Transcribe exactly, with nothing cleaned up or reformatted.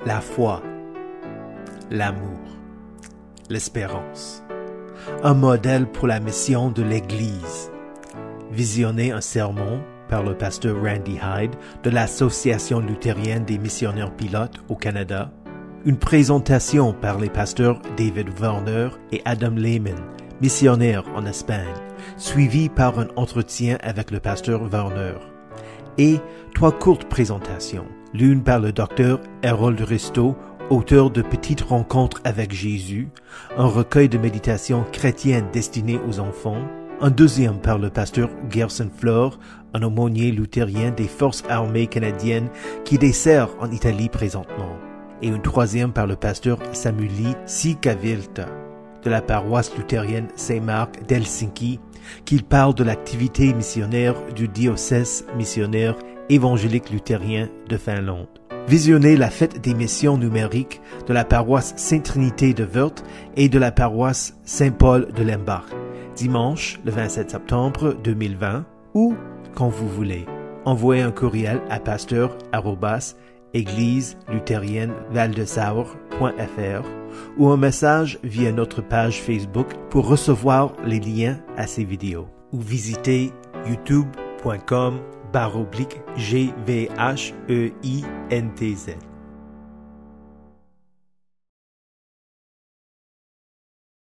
la foi, l'amour, l'espérance. Un modèle pour la mission de l'Église. Visionner un sermon par le pasteur Randy Hyde de l'Association luthérienne des missionnaires pilotes au Canada. Une présentation par les pasteurs David Werner et Adam Lehman, missionnaires en Espagne, suivi par un entretien avec le pasteur Werner. Et trois courtes présentations, l'une par le docteur Harold Risto, auteur de Petites rencontres avec Jésus, un recueil de méditation chrétienne destiné aux enfants, un deuxième par le pasteur Gerson Flor, un aumônier luthérien des forces armées canadiennes qui dessert en Italie présentement, et une troisième par le pasteur Samuli Sikavilta, de la paroisse luthérienne Saint-Marc d'Helsinki, qui parle de l'activité missionnaire du diocèse missionnaire évangélique luthérien de Finlande. Visionnez la fête des missions numériques de la paroisse Sainte-Trinité de Wörth et de la paroisse Saint-Paul de Lembach, dimanche le vingt-sept septembre deux mille vingt, ou quand vous voulez. Envoyez un courriel à pasteur arobase église luthérienne val de saure point f r ou un message via notre page Facebook pour recevoir les liens à ces vidéos. Ou visitez youtube point com barre oblique G V H E I N T Z.